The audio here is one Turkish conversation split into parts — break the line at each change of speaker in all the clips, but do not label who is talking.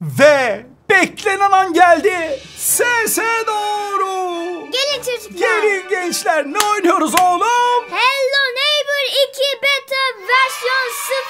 Ve beklenen an geldi. Sese doğru.
Gelin çocuklar.
Gelin gençler, ne oynuyoruz oğlum?
Hello Neighbor 2 beta versiyon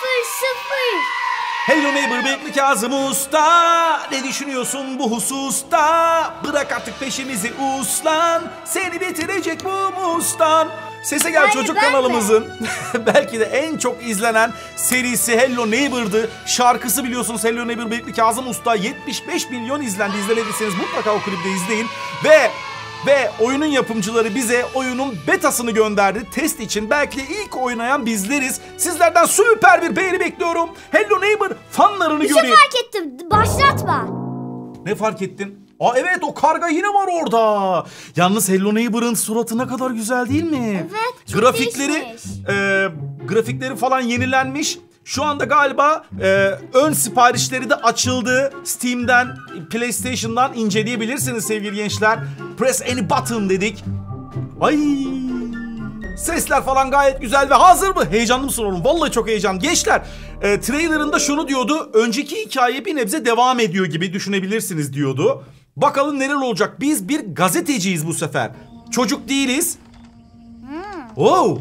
00.
Hello Neighbor Bekli Kazım Usta. Ne düşünüyorsun bu hususta? Bırak artık peşimizi uslan. Seni bitirecek bu mustan. Sese Gel Çocuk kanalımızın belki de en çok izlenen serisi Hello Neighbor'dı. Şarkısı biliyorsunuz Hello Neighbor Bekli Kazım Usta 75 milyon izlendi. İzlemediyseniz mutlaka o klipte izleyin. Ve oyunun yapımcıları bize oyunun betasını gönderdi. Test için belki de ilk oynayan bizleriz. Sizlerden süper bir beğeni bekliyorum. Hello Neighbor fanlarını göreyim.
Bir şey fark ettim. Başlatma.
Ne fark ettin? Aa evet, o karga yine var orada. Yalnız Hello Neighbor'ın suratı ne kadar güzel değil mi?
Evet. Çok
grafikleri falan yenilenmiş. Şu anda galiba ön siparişleri de açıldı. Steam'den, PlayStation'dan inceleyebilirsiniz sevgili gençler. Press any button dedik. Ay, sesler falan gayet güzel ve hazır mı? Heyecanlı mısın oğlum? Vallahi çok heyecanlı. Gençler, trailerında şunu diyordu. Önceki hikaye bir nebze devam ediyor gibi düşünebilirsiniz diyordu. Bakalım neler olacak? Biz bir gazeteciyiz bu sefer. Çocuk değiliz. Wow.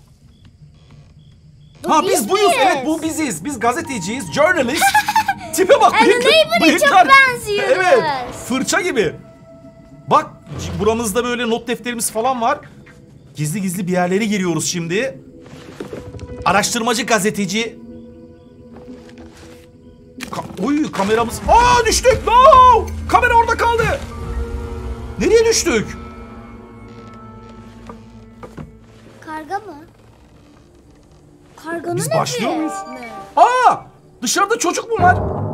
Biz buyuz. Evet, bu biziz. Biz gazeteciyiz. Journalist. Tipe bak.
Neighbor'a çok benziyoruz.
Evet. Fırça gibi. Bak, buramızda böyle not defterimiz falan var. Gizli gizli bir yerlere giriyoruz şimdi. Araştırmacı gazeteci. Kameramız. Aa, düştük. No! Kamera orada kaldı. Nereye düştük?
Karga mı? Karganın
Biz başlıyor
evi
muyuz?
mi?
Aa! Dışarıda çocuk mu var?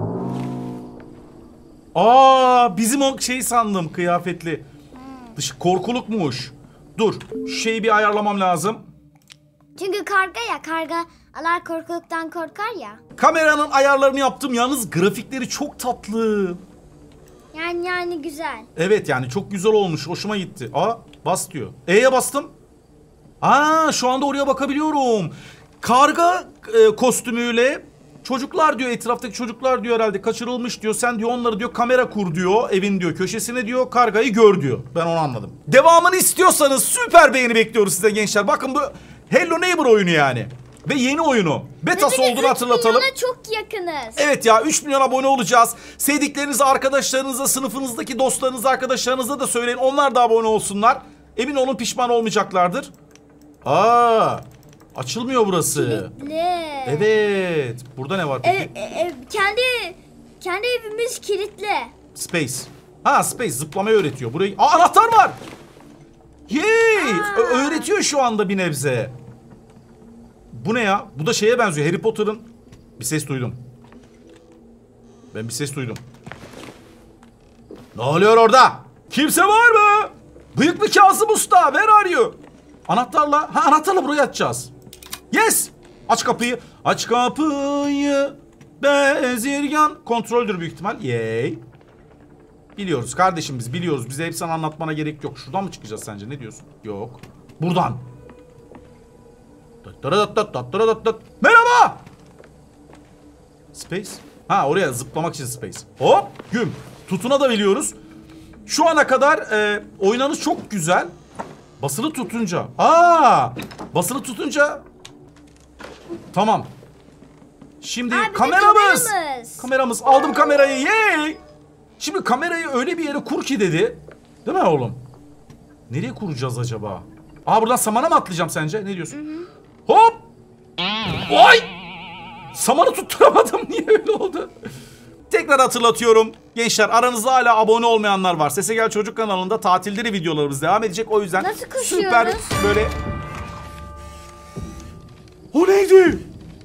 Aa, bizim o sandım, kıyafetli. Korkulukmuş. Dur, şu şeyi bir ayarlamam lazım.
Çünkü karga ya, kargalar korkuluktan korkar ya.
Kameranın ayarlarını yaptım, yalnız grafikleri çok tatlı.
Yani güzel.
Evet, yani çok güzel olmuş, hoşuma gitti. Aa, bas diyor. E'ye bastım. Aa, şu anda oraya bakabiliyorum. Karga kostümüyle çocuklar diyor, etraftaki çocuklar diyor herhalde kaçırılmış diyor. Sen diyor onları diyor kamera kur diyor, evin diyor köşesine diyor, kargayı gör diyor. Ben onu anladım. Devamını istiyorsanız süper beğeni bekliyoruz size gençler. Bakın, bu Hello Neighbor oyunu yani. Ve yeni oyunu. Betası olduğunu hatırlatalım.
3 milyona çok yakınız.
Evet ya, 3 milyon abone olacağız. Sevdiklerinize, arkadaşlarınıza, sınıfınızdaki dostlarınıza, arkadaşlarınıza da söyleyin. Onlar da abone olsunlar. Emin olun pişman olmayacaklardır. Aa, açılmıyor burası.
Kilitli.
Evet. Burada ne var peki?
Kendi evimiz kilitli.
Space. Ha, Space zıplamayı öğretiyor. Burayı... Aa, anahtar var. Yey! Öğretiyor şu anda bir nebze. Bu ne ya? Bu da şeye benziyor. Harry Potter'ın... Bir ses duydum. Ben bir ses duydum. Ne oluyor orada? Kimse var mı? Bıyıklı Kazım Usta, where are you? Anahtarla burayı açacağız. Yes! Aç kapıyı. Aç kapıyı. Bezirgan. Kontroldür büyük ihtimal. Yay. Biliyoruz kardeşim, biz biliyoruz. Bize hepsini anlatmana gerek yok. Şuradan mı çıkacağız sence? Ne diyorsun? Yok. Buradan. Merhaba. Space. Ha, oraya zıplamak için space. Hop. Güm. Tutuna da biliyoruz. Şu ana kadar oynanış çok güzel. Basılı tutunca. Basılı tutunca. Tamam. Şimdi kameramız. Aldım kamerayı. Yay. Şimdi kamerayı öyle bir yere kur ki dedi. Değil mi oğlum? Nereye kuracağız acaba? Buradan samana mı atlayacağım sence? Ne diyorsun? Hı. Hop. Oy. Samanı tutturamadım. Niye öyle oldu? Tekrar hatırlatıyorum. Gençler, aranızda hala abone olmayanlar var. Sese Gel Çocuk kanalında tatilleri videolarımız devam edecek. O yüzden süper böyle... O neydi?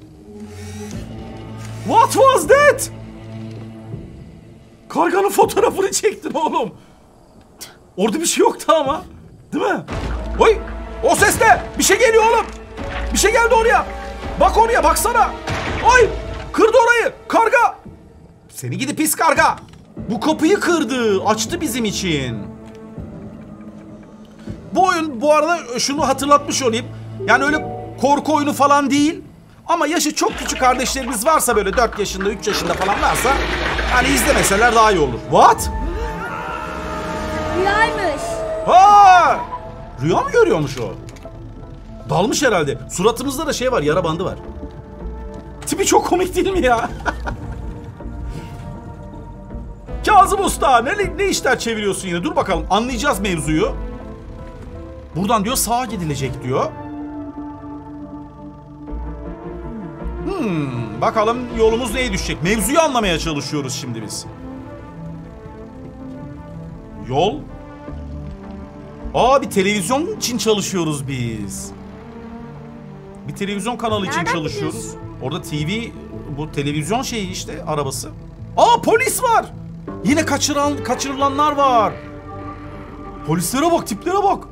What was that? Karganın fotoğrafını çektin oğlum. Orada bir şey yoktu ama. Değil mi? Oy! O ses ne? Bir şey geliyor oğlum. Bir şey geldi oraya. Bak oraya, baksana. Oy! Kırdı orayı. Karga. Seni gidi pis karga. Bu kapıyı kırdı. Açtı bizim için. Bu oyun bu arada, şunu hatırlatmış olayım. Yani öyle korku oyunu falan değil. Ama yaşı çok küçük kardeşlerimiz varsa, böyle 4 yaşında 3 yaşında falan varsa, hani izlemeseler daha iyi olur. What?
Rüyaymış.
Ha! Rüya mı görüyormuş o? Dalmış herhalde. Suratımızda da şey var, yara bandı var. Tipi çok komik değil mi ya? Kazım Usta, ne işler çeviriyorsun yine? Dur bakalım, anlayacağız mevzuyu. Buradan diyor sağa gidilecek diyor. Bakalım yolumuz neye düşecek? Mevzuyu anlamaya çalışıyoruz şimdi biz. Yol. Bir televizyon için çalışıyoruz biz. Bir televizyon kanalı için
Nereden
çalışıyoruz.
biliyorsun?
Orada TV, bu televizyon şeyi işte, arabası. Polis var. Yine kaçırılanlar var. Polislere bak, tiplere bak.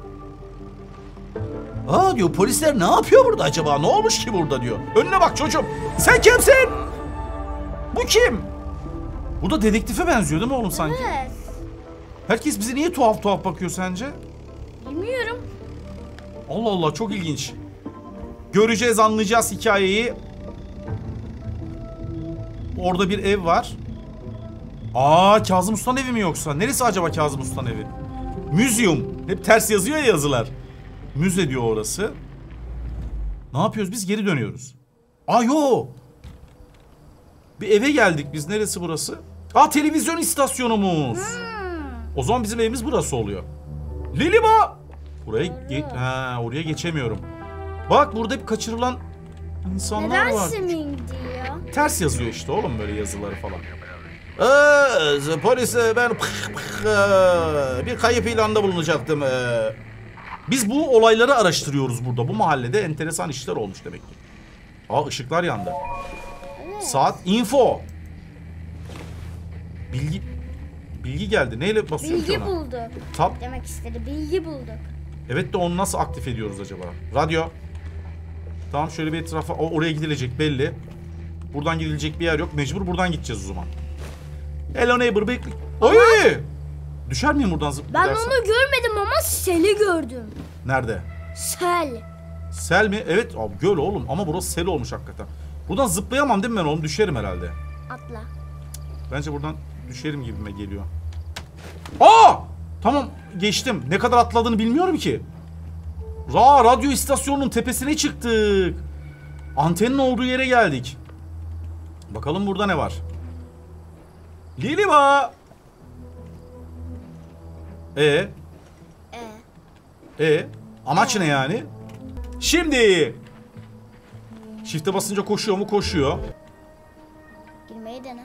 Diyor, polisler ne yapıyor burada acaba? Ne olmuş ki burada diyor. Önüne bak çocuğum. Sen kimsin? Bu kim? Bu da dedektife benziyor değil mi oğlum sanki?
Evet.
Herkes bize niye tuhaf tuhaf bakıyor sence?
Bilmiyorum.
Allah Allah, çok ilginç. Göreceğiz, anlayacağız hikayeyi. Orada bir ev var. Kazım Usta'nın evi mi yoksa? Neresi acaba Kazım Usta'nın evi? Museum. Hep ters yazıyor ya yazılar. Müze diyor orası. Ne yapıyoruz biz? Geri dönüyoruz. Yo. Bir eve geldik biz. Neresi burası? Televizyon istasyonumuz. O zaman bizim evimiz burası oluyor. Liliba! Oraya geçemiyorum. Bak, burada hep kaçırılan insanlar
Neden
var.
swimming diyor?
Ters yazıyor işte oğlum böyle yazıları falan. Polis, ben bir kayıp ilanında bulunacaktım. Biz bu olayları araştırıyoruz burada. Bu mahallede enteresan işler olmuş demek ki. Işıklar yandı.
Evet.
Saat info. Bilgi geldi. Neyle basıyorum ki
Bilgi
ona?
bulduk.
Tab.
Demek istedi. Bilgi bulduk.
Evet de onu nasıl aktif ediyoruz acaba? Radyo. Tamam, şöyle bir etrafa. Oraya gidilecek belli. Buradan gidilecek bir yer yok. Mecbur buradan gideceğiz o zaman. Hello neighbor, bekle. Oy! Düşer miyim buradan
Ben
dersen?
onu görmedim ama seli gördüm.
Nerede?
Sel.
Sel mi? Evet abi, göl oğlum, ama burası sel olmuş hakikaten. Buradan zıplayamam değil mi ben oğlum? Düşerim herhalde.
Atla.
Bence buradan düşerim gibime geliyor. Tamam, geçtim. Ne kadar atladığını bilmiyorum ki. Radyo istasyonunun tepesine çıktık. Antenin olduğu yere geldik. Bakalım burada ne var? Liliba! Amaç ne yani? Şimdi! Shift'e basınca koşuyor mu? Koşuyor.
Girmeyi dene.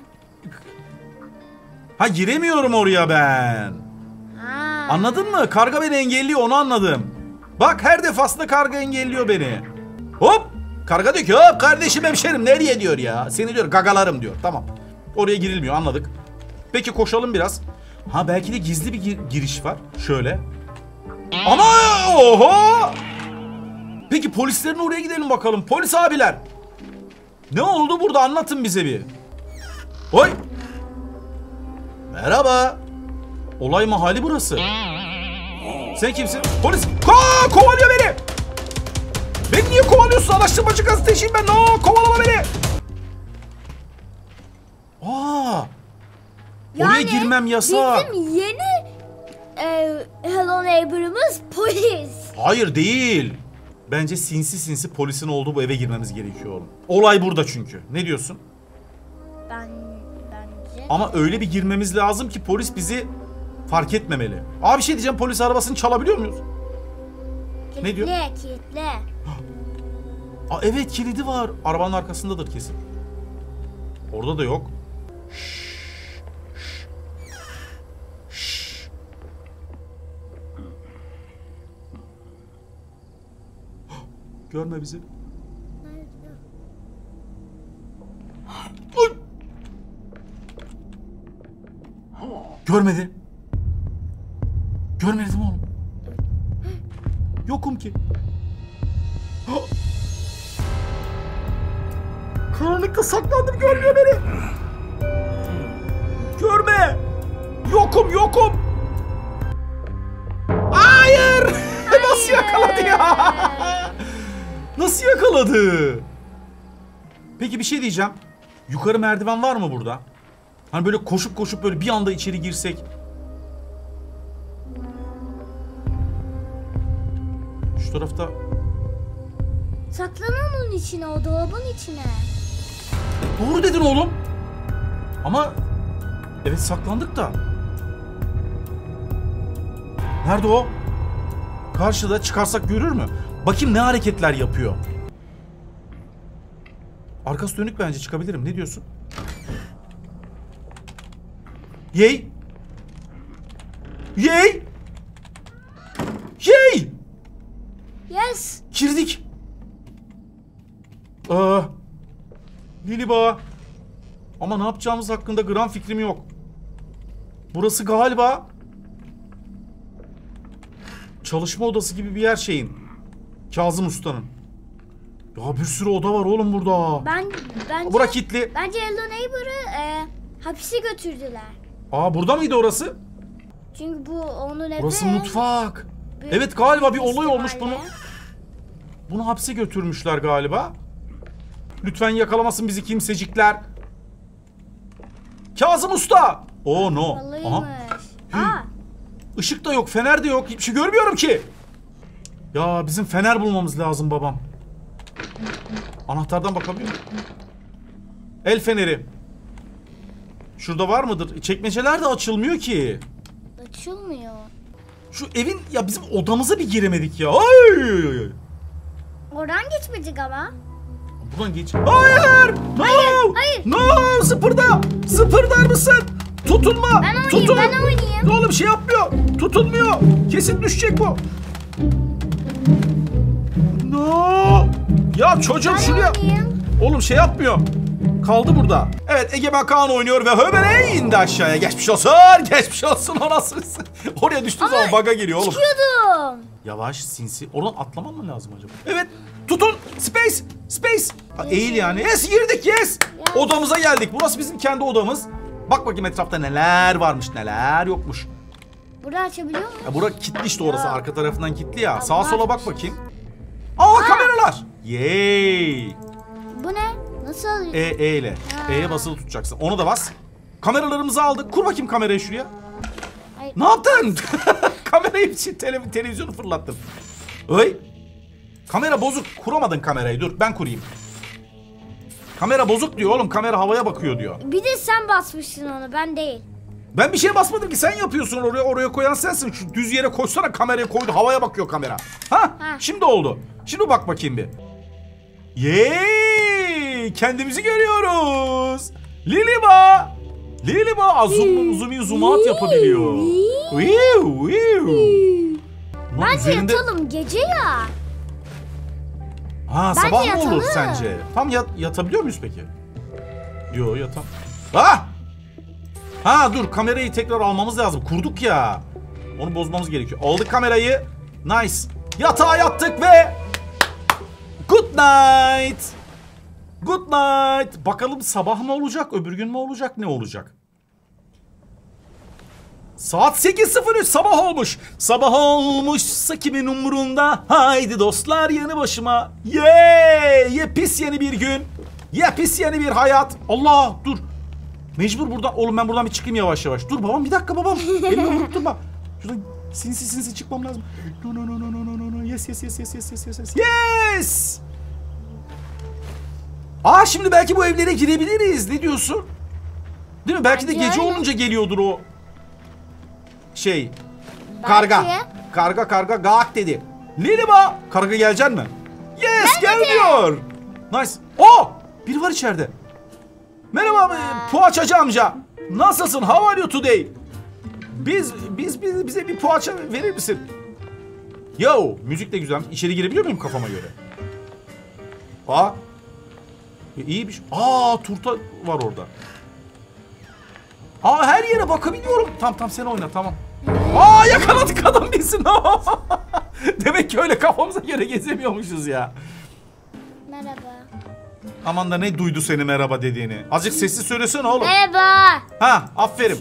Giremiyorum oraya ben. Anladın mı? Karga beni engelliyor, onu anladım. Bak, her defasında karga engelliyor beni. Hop! Karga diyor ki, hop kardeşim, hemşerim, nereye diyor ya? Seni diyor gagalarım diyor. Tamam. Oraya girilmiyor, anladık. Peki koşalım biraz. Belki de gizli bir giriş var. Şöyle. Ama oho! Peki polislerin oraya gidelim bakalım. Polis abiler. Ne oldu burada, anlatın bize bir. Oy! Merhaba. Olay mahalli burası. Sen kimsin? Polis. Kovalıyor beni. Beni niye kovalıyorsun? Araştırmacı gazeteciyim ben. Kovalama beni. Oraya girmem yasak.
Bizim yeni Hello Neighbor'ımız polis.
Hayır, değil. Bence sinsi polisin olduğu bu eve girmemiz gerekiyor oğlum. Olay burada çünkü. Ne diyorsun?
Bence.
Ama öyle bir girmemiz lazım ki polis bizi fark etmemeli. Bir şey diyeceğim, polis arabasını çalabiliyor muyuz? Ne diyor?
Kilitle.
Evet, kilidi var. Arabanın arkasındadır kesin. Orada da yok. Görme bizi. Görmedi. Görmedim oğlum. Yokum ki. Karanlıkta saklandım, görmüyor beni. Görme. Yokum. Hayır. Nasıl yakaladı ya? Nasıl yakaladı? Peki bir şey diyeceğim. Yukarı merdiven var mı burada? Hani böyle koşup koşup böyle bir anda içeri girsek. Şu tarafta.
Saklan onun içine, o dolabın içine.
Doğru dedin oğlum. Ama evet saklandık da. Nerede o? Karşıda, çıkarsak görür mü? Bakayım ne hareketler yapıyor. Arkası dönük, bence çıkabilirim. Ne diyorsun? Yey! Yey! Yey!
Yes.
Girdik. Liliba. Ama ne yapacağımız hakkında gram fikrim yok. Burası galiba çalışma odası gibi bir yer şeyin. Kazım Usta'nın. Ya bir sürü oda var oğlum burada.
Bence
Bura kilitli.
Bence Hello Neighbor'ı hapise götürdüler.
Burada mıydı orası?
Çünkü bu onun evi.
Burası mutfak. Evet galiba bir olay olmuş bunu. Bunu hapse götürmüşler galiba. Lütfen yakalamasın bizi kimsecikler. Kazım Usta. Oh no.
Valıymış.
Işık da yok, fener de yok. Hiçbir şey görmüyorum ki. Ya bizim fener bulmamız lazım babam. Anahtardan bakabiliyor muyum? El feneri. Şurada var mıdır? Çekmeceler de açılmıyor ki.
Açılmıyor.
Şu evin, ya bizim odamıza bir giremedik ya. Ay!
Oradan geçmedik ama.
Buradan geç. Hayır! No!
Hayır.
No! Zıpırda! Zıpırdar mısın? Tutunma!
Ben oynayayım,
Tutun!
ben oynayayım.
Oğlum şey yapmıyor. Tutunmuyor. Kesin düşecek bu. No! Ya çocuğum
Ben
şuraya...
oynayayım.
Oğlum şey yapmıyor. Kaldı burada. Evet, Egemen Kaan oynuyor ve Höbele indi aşağıya. Geçmiş olsun. Geçmiş olsun anasını. Oraya düştüğü zaman bug'a giriyor oğlum.
Çıkıyordum.
Yavaş sinsi. Oradan atlaman mı lazım acaba? Evet. Tutun. Space. Space. Eğil yani. Yes, girdik yes. Odamıza geldik. Burası bizim kendi odamız. Bak bakayım etrafta neler varmış, neler yokmuş.
Burada açabiliyor muyum?
Ya bura kilitli işte orası.
Yok.
Arka tarafından kilitli ya.
Allah
Sağa sola bak
aşkına.
bakayım. Kameralar. Yay.
Bu ne? Nasıl?
E ile. E'ye basılı tutacaksın. Onu da bas. Kameralarımızı aldık. Kur bakayım kamerayı şuraya.
Hayır.
Ne yaptın? Kamerayı için televizyonu fırlattın. Oy. Kamera bozuk. Kuramadın kamerayı. Dur ben kurayım. Kamera bozuk diyor oğlum. Kamera havaya bakıyor diyor.
Bir de sen basmışsın onu, ben değil.
Ben bir şey basmadım ki, sen yapıyorsun, oraya koyan sensin. Şu düz yere koysana, kamerayı koydu, havaya bakıyor kamera. Ha? Şimdi oldu. Şimdi bak bakayım bir. Yeeey! Kendimizi görüyoruz. Liliba zoom out yapabiliyor.
Bence yatalım, gece ya.
Ha,
Bence
sabah mı
yatalım.
olur sence? Tam yatabiliyor muyuz peki? Yo, yatam. Ah! Ha dur, kamerayı tekrar almamız lazım. Kurduk ya. Onu bozmamız gerekiyor. Aldık kamerayı. Nice. Yatağa yattık ve good night. Good night. Bakalım sabah mı olacak, öbür gün mü olacak, ne olacak? Saat 8:03, sabah olmuş. Sabah olmuşsa kimin umurunda? Haydi dostlar yanı başıma. Yepis yeni bir gün. Yepis yeni bir hayat. Allah dur. Mecbur buradan. Oğlum ben buradan bir çıkayım yavaş yavaş. Dur babam, bir dakika babam. Elimi unutturma. Şuradan sinsi çıkmam lazım. No. Yes. Şimdi belki bu evlere girebiliriz. Ne diyorsun? Değil mi? Belki de
Bence
gece
öyle.
olunca geliyordur o. Karga. Karga gak dedi. Liliba. Karga gelecek mi? Yes, gelmiyor. Nice. Biri var içeride. Merhaba poğaçacı amca. Nasılsın? How are you today? Bize bir poğaça verir misin? Yo, müzik de güzel. İçeri girebiliyor muyum kafama göre? İyiymiş. Turta var orada. Her yere bakabiliyorum. Tamam sen oyna, tamam. Yakaladık adam bizi. Demek ki öyle kafamıza göre gezemiyormuşuz ya.
Merhaba.
Aman da ne duydu seni merhaba dediğini. Azıcık sessiz söylesene oğlum.
Merhaba.
Aferin.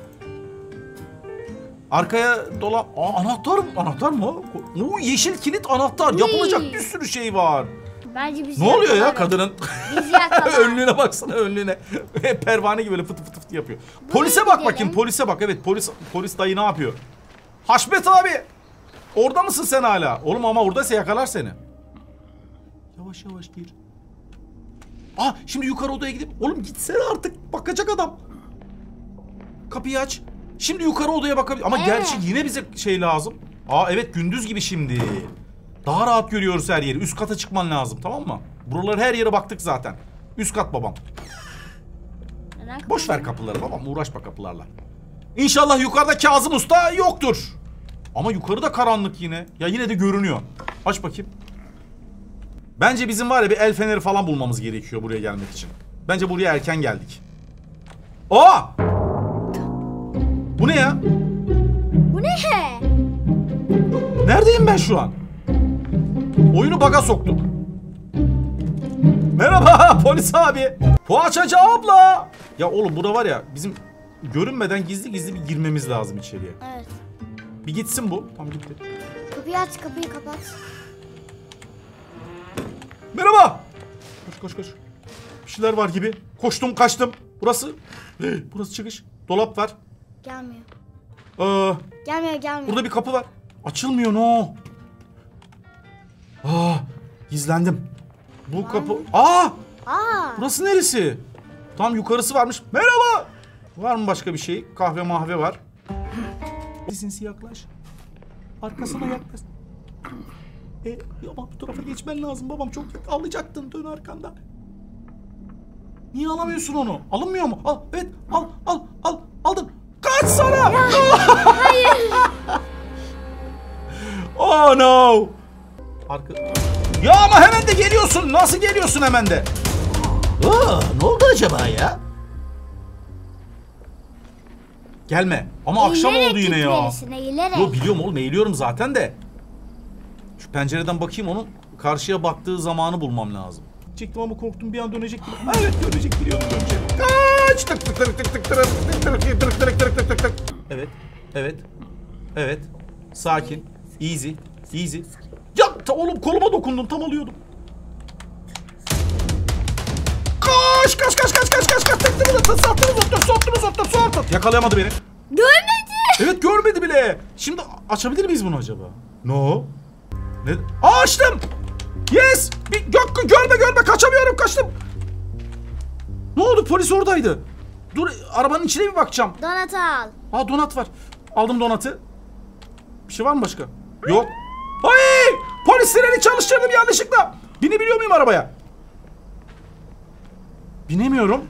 Arkaya dolap. Anahtar mı o? Yeşil kilit anahtar. Yapılacak bir sürü şey var.
Bence bizi
Ne oluyor ya
yakalar o.
kadının?
Bizi yakalar.
Önlüğüne baksana, önlüğüne. Pervane gibi böyle fıtı fıtı fıtı yapıyor. Polise bak
gidelim.
bakayım, polise bak. Evet, polis dayı ne yapıyor? Haşmet abi! Orada mısın sen hala? Oğlum ama oradaysa yakalar seni. Yavaş yavaş gir. Şimdi yukarı odaya gidip... Oğlum gitsene artık. Bakacak adam. Kapıyı aç. Şimdi yukarı odaya bakabilir. Ama
Evet.
gerçi yine bize şey lazım. Evet, gündüz gibi şimdi. Daha rahat görüyoruz her yeri. Üst kata çıkman lazım, tamam mı? Buraları her yere baktık zaten. Üst kat babam.
Neden
Boş ver kapıları babam. Uğraşma kapılarla. İnşallah yukarıda Kazım Usta yoktur. Ama yukarıda karanlık yine. Ya yine de görünüyor. Aç bakayım. Bence bizim var ya bir el feneri falan bulmamız gerekiyor buraya gelmek için. Bence buraya erken geldik. Bu ne ya?
Bu ne?
Neredeyim ben şu an? Oyunu baga soktuk. Merhaba polis abi. Poğaçacı abla. Ya oğlum burada var ya bizim görünmeden gizli gizli bir girmemiz lazım içeriye.
Evet.
Bir gitsin bu. Tamam gitti.
Kapıyı aç, kapıyı kapat.
Merhaba. Koş. Bir şeyler var gibi. Koştum kaçtım. Burası. Burası çıkış. Dolap var.
Gelmiyor.
Ee,
Gelmiyor.
Burada bir kapı var. Açılmıyor no. Gizlendim. Bu kapı. Burası neresi? Tam yukarısı varmış. Merhaba. Var mı başka bir şey? Kahve mahve var. Sinsi yaklaş. Arkasına yaklaş. Ama bu tarafa geçmen lazım babam. Çok alacaktın, dön arkanda. Niye alamıyorsun onu? Alınmıyor mu? Evet al. Aldın. Kaç sana.
Hayır.
Oh no. Ya ama hemen de geliyorsun. Nasıl geliyorsun hemen de? Ne oldu acaba ya? Gelme. Ama akşam oldu yine ya.
Eğilerek.
Yo biliyorum oğlum, eğiliyorum zaten de. Şu pencereden bakayım, onun karşıya baktığı zamanı bulmam lazım. Çektim ama korktum, bir an dönecek gibi. Evet dönecek, biliyordum dönecek. Kaç! Tık tık tık tık tık tık tık tık. Evet. Sakin. Easy. Ya oğlum koluma dokundun, tam alıyordum. Kaç! Soktunuz. Yakalayamadı beni.
Görmedi.
Evet görmedi bile. Şimdi açabilir miyiz bunu acaba? No. Ne? Açtım. Yes. Görme. Kaçamıyorum, kaçtım. Ne oldu? Polis oradaydı. Dur, arabanın içine bir bakacağım.
Donatı al.
Donat var. Aldım donatı. Bir şey var mı başka? Yok. Ay! Polis sireni çalıştırdım yanlışlıkla. Binebiliyor muyum arabaya? Binemiyorum.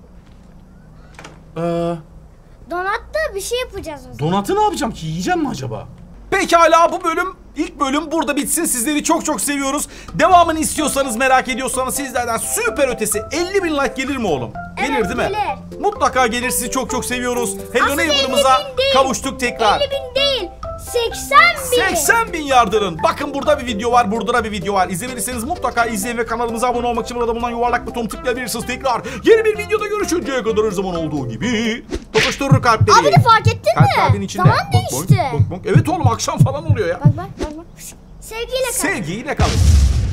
Donatta bir şey yapacağız o zaman.
Donatı ne yapacağım ki? Yiyeceğim mi acaba? Pekala, bu ilk bölüm burada bitsin. Sizleri çok seviyoruz. Devamını istiyorsanız, merak ediyorsanız sizlerden süper ötesi 50.000 like gelir mi oğlum?
Evet,
Gelir değil mi?
gelir.
Mutlaka gelir. Sizi çok seviyoruz. Hello
Aslında
Neighbor'ımıza
50.000 değil.
kavuştuk tekrar.
50.000 değil. 80.000.
80.000 yardırın. Bakın burada bir video var, burada da bir video var. İzlemediyseniz mutlaka izleyin ve kanalımıza abone olmak için burada bulunan yuvarlak butonu tıklayabilirsiniz tekrar. Yeni bir videoda görüşünceye kadar her zaman olduğu gibi tokuşturur kalpleri.
Abi de fark ettin mi?
Kalbin içinde.
Zaman
Bonk, bonk,
değişti.
bonk, bonk. Evet oğlum, akşam falan oluyor ya.
Bak. Sevgiyle kal.
Sevgiyle kalın.